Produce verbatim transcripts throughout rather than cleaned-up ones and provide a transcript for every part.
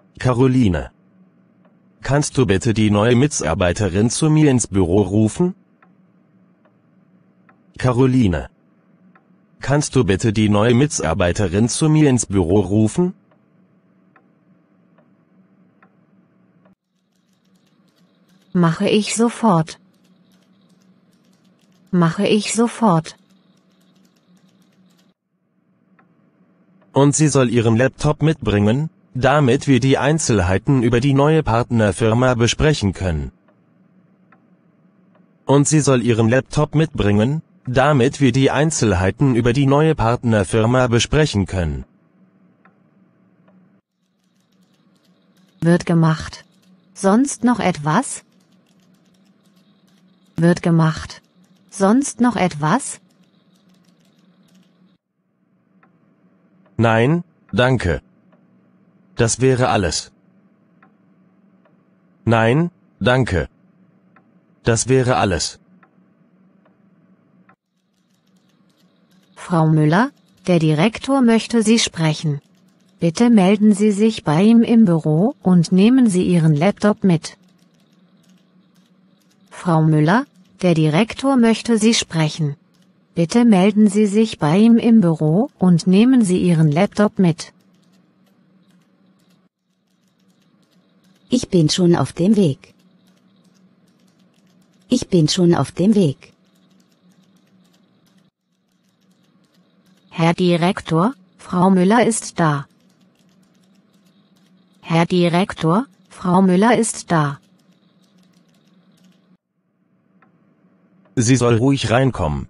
Caroline. Kannst du bitte die neue Mitarbeiterin zu mir ins Büro rufen? Caroline. Kannst du bitte die neue Mitarbeiterin zu mir ins Büro rufen? Mache ich sofort. Mache ich sofort. Und sie soll ihren Laptop mitbringen, damit wir die Einzelheiten über die neue Partnerfirma besprechen können. Und sie soll ihren Laptop mitbringen, damit wir die Einzelheiten über die neue Partnerfirma besprechen können. Wird gemacht. Sonst noch etwas? Wird gemacht. Sonst noch etwas? Nein, danke. Das wäre alles. Nein, danke. Das wäre alles. Frau Müller, der Direktor möchte Sie sprechen. Bitte melden Sie sich bei ihm im Büro und nehmen Sie Ihren Laptop mit. Frau Müller, der Direktor möchte Sie sprechen. Bitte melden Sie sich bei ihm im Büro und nehmen Sie Ihren Laptop mit. Ich bin schon auf dem Weg. Ich bin schon auf dem Weg. Herr Direktor, Frau Müller ist da. Herr Direktor, Frau Müller ist da. Sie soll ruhig reinkommen.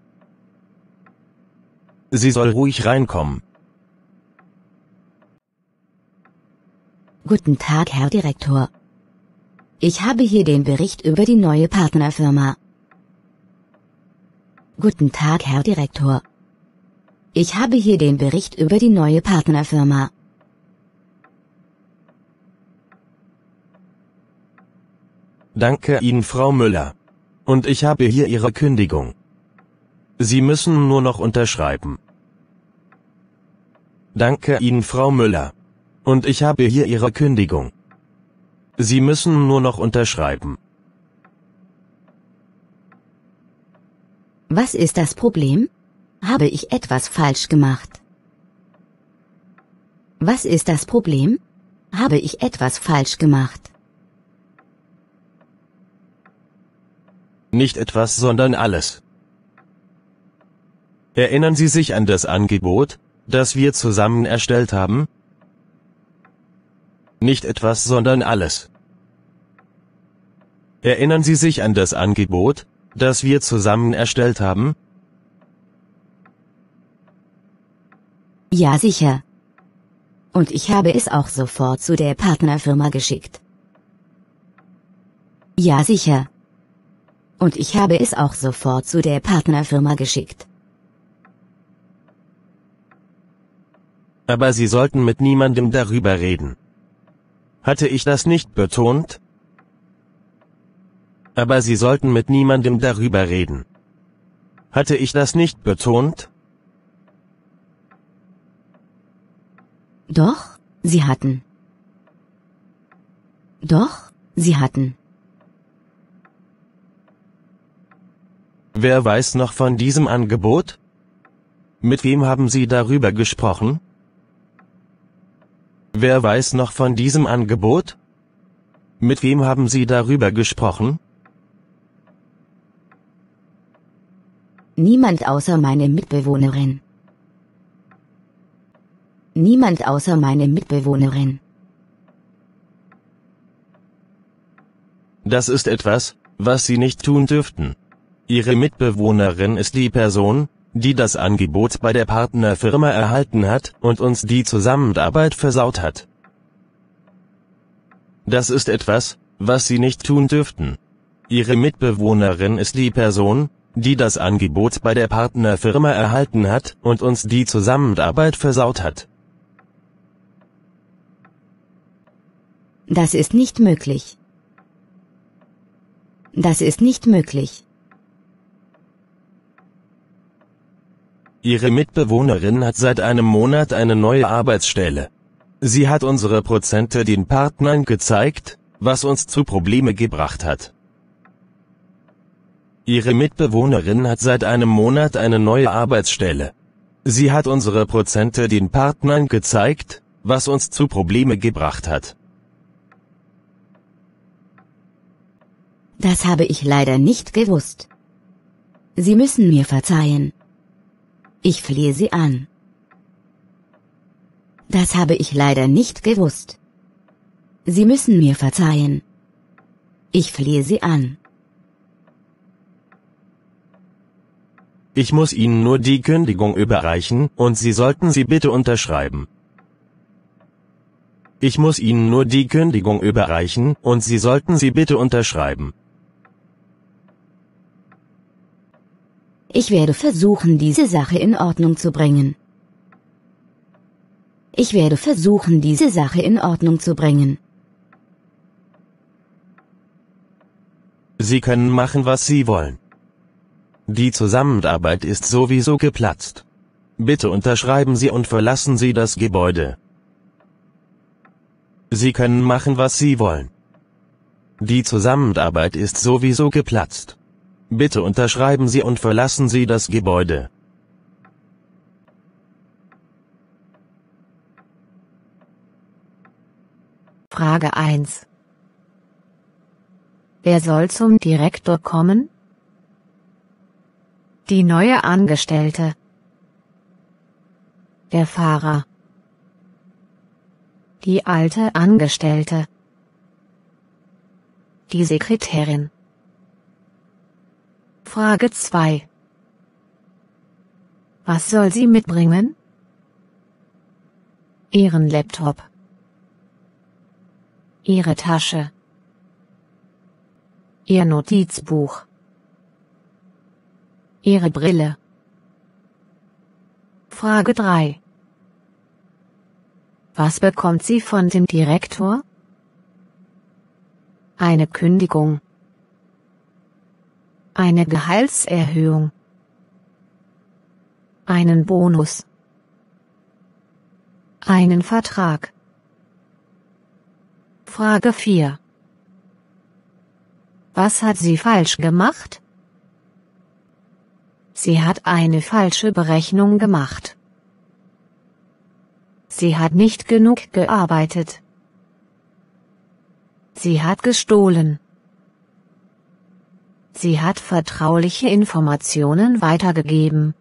Sie soll ruhig reinkommen. Guten Tag, Herr Direktor. Ich habe hier den Bericht über die neue Partnerfirma. Guten Tag, Herr Direktor. Ich habe hier den Bericht über die neue Partnerfirma. Danke Ihnen, Frau Müller. Und ich habe hier Ihre Kündigung. Sie müssen nur noch unterschreiben. Danke Ihnen, Frau Müller. Und ich habe hier Ihre Kündigung. Sie müssen nur noch unterschreiben. Was ist das Problem? Habe ich etwas falsch gemacht? Was ist das Problem? Habe ich etwas falsch gemacht? Nicht etwas, sondern alles. Erinnern Sie sich an das Angebot, das wir zusammen erstellt haben? Nicht etwas, sondern alles. Erinnern Sie sich an das Angebot, das wir zusammen erstellt haben? Ja, sicher. Und ich habe es auch sofort zu der Partnerfirma geschickt. Ja, sicher. Und ich habe es auch sofort zu der Partnerfirma geschickt. Aber Sie sollten mit niemandem darüber reden. Hatte ich das nicht betont? Aber Sie sollten mit niemandem darüber reden. Hatte ich das nicht betont? Doch, Sie hatten. Doch, Sie hatten. Wer weiß noch von diesem Angebot? Mit wem haben Sie darüber gesprochen? Wer weiß noch von diesem Angebot? Mit wem haben Sie darüber gesprochen? Niemand außer meine Mitbewohnerin. Niemand außer meine Mitbewohnerin. Das ist etwas, was Sie nicht tun dürften. Ihre Mitbewohnerin ist die Person, die das Angebot bei der Partnerfirma erhalten hat und uns die Zusammenarbeit versaut hat. Das ist etwas, was Sie nicht tun dürften. Ihre Mitbewohnerin ist die Person, die das Angebot bei der Partnerfirma erhalten hat und uns die Zusammenarbeit versaut hat. Das ist nicht möglich. Das ist nicht möglich. Ihre Mitbewohnerin hat seit einem Monat eine neue Arbeitsstelle. Sie hat unsere Prozente den Partnern gezeigt, was uns zu Probleme gebracht hat. Ihre Mitbewohnerin hat seit einem Monat eine neue Arbeitsstelle. Sie hat unsere Prozente den Partnern gezeigt, was uns zu Probleme gebracht hat. Das habe ich leider nicht gewusst. Sie müssen mir verzeihen. Ich flehe Sie an. Das habe ich leider nicht gewusst. Sie müssen mir verzeihen. Ich flehe Sie an. Ich muss Ihnen nur die Kündigung überreichen, und Sie sollten sie bitte unterschreiben. Ich muss Ihnen nur die Kündigung überreichen, und Sie sollten sie bitte unterschreiben. Ich werde versuchen, diese Sache in Ordnung zu bringen. Ich werde versuchen, diese Sache in Ordnung zu bringen. Sie können machen, was Sie wollen. Die Zusammenarbeit ist sowieso geplatzt. Bitte unterschreiben Sie und verlassen Sie das Gebäude. Sie können machen, was Sie wollen. Die Zusammenarbeit ist sowieso geplatzt. Bitte unterschreiben Sie und verlassen Sie das Gebäude. Frage eins. Wer soll zum Direktor kommen? Die neue Angestellte. Der Fahrer. Die alte Angestellte. Die Sekretärin. Frage zwei. Was soll sie mitbringen? Ihren Laptop. Ihre Tasche. Ihr Notizbuch. Ihre Brille. Frage drei. Was bekommt sie von dem Direktor? Eine Kündigung. Eine Gehaltserhöhung. Einen Bonus. Einen Vertrag. Frage vier. Was hat sie falsch gemacht? Sie hat eine falsche Berechnung gemacht. Sie hat nicht genug gearbeitet. Sie hat gestohlen. Sie hat vertrauliche Informationen weitergegeben.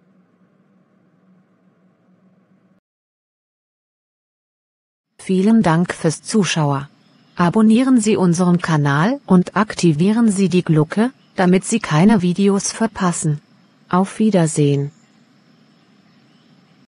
Vielen Dank fürs Zuschauen. Abonnieren Sie unseren Kanal und aktivieren Sie die Glocke, damit Sie keine Videos verpassen. Auf Wiedersehen.